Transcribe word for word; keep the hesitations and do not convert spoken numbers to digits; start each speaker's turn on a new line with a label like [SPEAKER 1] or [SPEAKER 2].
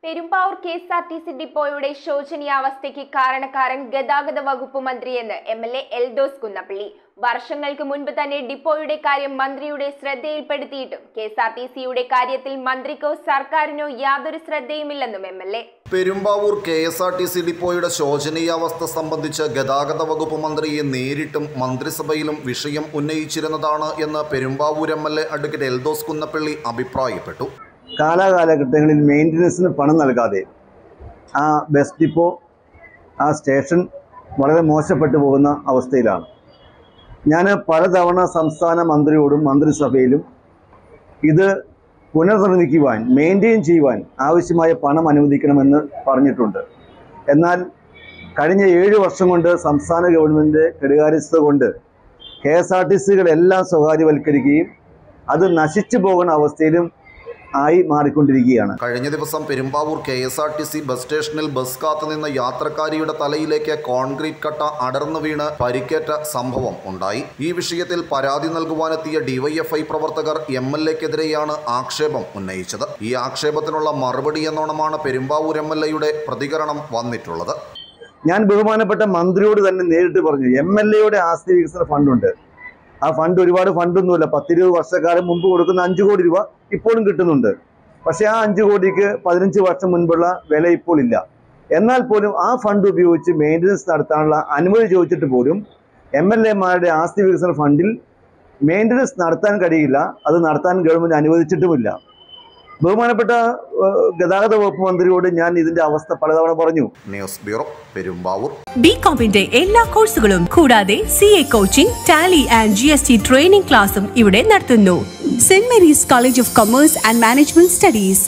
[SPEAKER 1] Perumbavoor K S R T C ഡിപ്പോയുടെ ശോചനീയാവസ്ഥയ്ക്ക് കാരണക്കാരൻ ഗതാഗത വകുപ്പ് മന്ത്രിയെന്ന് M L A Eldhose Kunnappilly. വർഷങ്ങൾക്ക് മുൻപ് തന്നെ ഡിപ്പോയുടെ കാര്യം മന്ത്രിയുടെ ശ്രദ്ധയിൽപ്പെടുത്തിയിട്ടും കെ എസ് ആർ ടി സിയുടെ കാര്യത്തിൽ മന്ത്രിക്കോ സർക്കാരിനോ യാതൊരു ശ്രദ്ധയുമില്ലെന്നും M L A.
[SPEAKER 2] Perumbavoor K S R T C ഡിപ്പോയുടെ ശോചനീയാവസ്ഥ സംബന്ധിച്ച് ഗതാഗത വകുപ്പ് മന്ത്രിയെ നേരിട്ടും മന്ത്രിസഭയിലും വിഷയം ഉന്നയിച്ചിരുന്നതാണ് എന്ന് Perumbavoor M L A advocate Eldhose Kunnappilly അഭിപ്രായപ്പെട്ടു.
[SPEAKER 3] കാലാകാലഘട്ടങ്ങളിൽ മെയിൻ്റനൻസിന് പണം നൽകാതെ ആ ബസ് ഡിപ്പോ, ആ സ്റ്റേഷൻ വളരെ മോശപ്പെട്ടു പോകുന്ന അവസ്ഥയിലാണ്. ഞാൻ പലതവണ സംസ്ഥാന മന്ത്രിയോടും മന്ത്രിസഭയിലും ഇത് പുനർനിർമ്മിക്കുവാൻ, മെയിൻറ്റെയിൻ ചെയ്യുവാൻ ആവശ്യമായ പണം അനുവദിക്കണമെന്ന് പറഞ്ഞിട്ടുണ്ട്. എന്നാൽ കഴിഞ്ഞ ഏഴ് വർഷം കൊണ്ട് സംസ്ഥാന ഗവൺമെൻറ് കെടുകാര്യസ്ഥത കൊണ്ട് കെ എസ് ആർ ടി സികളെല്ലാം സ്വകാര്യവൽക്കരിക്കുകയും അത് നശിച്ചു പോകുന്ന അവസ്ഥയിലും ആയി മാറിക്കൊണ്ടിരിക്കുകയാണ്.
[SPEAKER 2] കഴിഞ്ഞ ദിവസം Perumbavoor K S R T C bus സ്റ്റേഷനിൽ ബസ് കാത്തു നിന്ന യാത്രക്കാരിയുടെ തലയിലേക്ക് കോൺക്രീറ്റ് കട്ട അടർന്നു വീണ് പരിക്കേറ്റ സംഭവം ഉണ്ടായി. ഈ വിഷയത്തിൽ പരാതി നൽകുവാനെത്തിയ ഡിവൈഎഫ്ഐ പ്രവർത്തകർ എം എൽ എക്കെതിരെയാണ് ആക്ഷേപം ഉന്നയിച്ചത്. ഈ ആക്ഷേപത്തിനുള്ള മറുപടി എന്നോണമാണ് പെരുമ്പാവൂർ എം എൽ എയുടെ പ്രതികരണം വന്നിട്ടുള്ളത്.
[SPEAKER 3] ഞാൻ ബഹുമാനപ്പെട്ട മന്ത്രിയോട് തന്നെ നേരിട്ട് പറഞ്ഞു, എം എൽ എയുടെ ആസ്തി വികസന ഫണ്ടുണ്ട്. ആ ഫണ്ട് ഒരുപാട് ഫണ്ടൊന്നുമില്ല, പത്തിരുപത് വർഷക്കാലം മുമ്പ് കൊടുക്കുന്ന അഞ്ചു കോടി രൂപ ഇപ്പോഴും കിട്ടുന്നുണ്ട്. പക്ഷേ ആ അഞ്ചു കോടിക്ക് പതിനഞ്ച് വർഷം മുൻപുള്ള വില ഇപ്പോൾ ഇല്ല. എന്നാൽ പോലും ആ ഫണ്ട് ഉപയോഗിച്ച് മെയിൻ്റനൻസ് നടത്താനുള്ള അനുമതി ചോദിച്ചിട്ട് പോലും എം എൽ എമാരുടെ ആസ്തി വികസന ഫണ്ടിൽ മെയിൻ്റനൻസ് നടത്താൻ കഴിയില്ല. അത് നടത്താൻ ഗവൺമെൻറ് അനുവദിച്ചിട്ടുമില്ല. ബഹുമാനപ്പെട്ട ഗതാഗത വകുപ്പ് മന്ത്രിയോട് ഞാൻ ഇതിന്റെ അവസ്ഥ പലതവണ പറഞ്ഞു.
[SPEAKER 2] News bureau, Perumbavoor.
[SPEAKER 4] ബികോമിന്റെ എല്ലാ കോഴ്സുകളും കൂടാതെ C A coaching, Tally and G S T training ക്ലാസും ഇവിടെ നടത്തുന്നു. Saint Mary's college of commerce and management studies.